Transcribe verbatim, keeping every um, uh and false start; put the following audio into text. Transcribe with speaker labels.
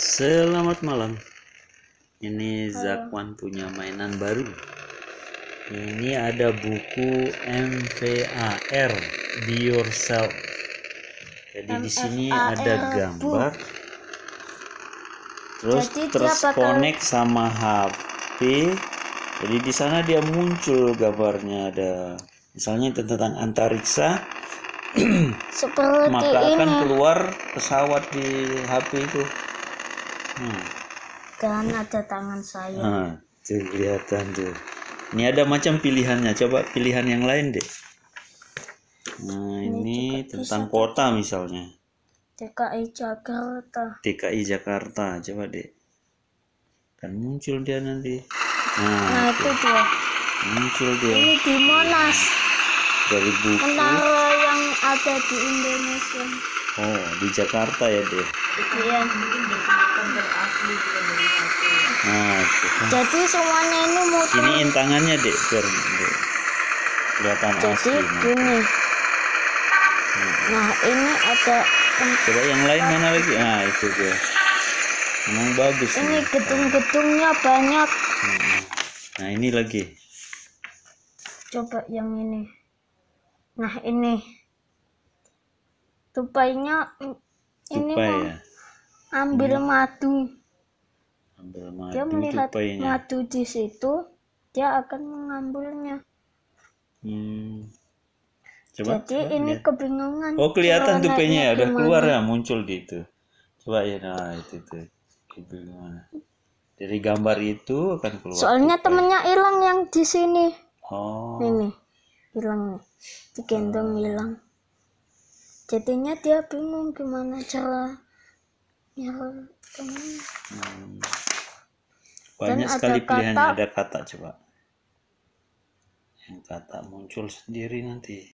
Speaker 1: Selamat malam. Ini Zakwan punya mainan baru. Ini ada buku M V A R, Be Yourself. Jadi di sini ada gambar. Terus terus connect sama H P. Jadi di sana dia muncul gambarnya, ada misalnya tentang antariksa.
Speaker 2: Seperti
Speaker 1: maka
Speaker 2: ini.
Speaker 1: Akan keluar pesawat di H P itu. Hmm.
Speaker 2: Dan ada tangan saya.
Speaker 1: Nah, tuh kelihatan tuh. Ini ada macam pilihannya. Coba pilihan yang lain deh. Nah, ini, ini tentang kota misalnya.
Speaker 2: T K I Jakarta.
Speaker 1: T K I Jakarta, coba deh. Kan muncul dia nanti. Nah,
Speaker 2: nah itu dia.
Speaker 1: Muncul dia.
Speaker 2: Ini di Monas.
Speaker 1: Dari buku.
Speaker 2: Menara yang ada di Indonesia.
Speaker 1: Oh, di Jakarta ya deh.
Speaker 2: Iya.
Speaker 1: Nah, itu.
Speaker 2: Jadi semuanya ini muter.
Speaker 1: Ini tangannya deh, biar deh. Kelihatan
Speaker 2: Jadi
Speaker 1: asli.
Speaker 2: Jadi gini. Hmm. Nah ini ada.
Speaker 1: Coba yang lain mana lagi? Nah itu dia. Memang bagus.
Speaker 2: Ini gedung-gedungnya banyak.
Speaker 1: Nah ini lagi.
Speaker 2: Coba yang ini. Nah ini. Tupainya ini
Speaker 1: Tupai,
Speaker 2: mau
Speaker 1: ya?
Speaker 2: ambil hmm. madu.
Speaker 1: Ambil madu.
Speaker 2: Dia melihat
Speaker 1: tupainya.
Speaker 2: madu di situ, dia akan mengambilnya.
Speaker 1: Hmm. Coba,
Speaker 2: Jadi
Speaker 1: coba
Speaker 2: ini
Speaker 1: lihat.
Speaker 2: kebingungan.
Speaker 1: Oh kelihatan tupainya ya, udah keluar ya, muncul di itu. Coba ya, nah itu tuh. Kebingungan. Dari gambar itu akan keluar.
Speaker 2: Soalnya tupai. Temennya hilang yang di sini.
Speaker 1: Oh.
Speaker 2: Ini hilang nih, digendong hilang. Oh. Jadinya dia bingung gimana cara ya
Speaker 1: hmm. Banyak sekali pilihannya, ada kata coba. Yang kata muncul sendiri nanti.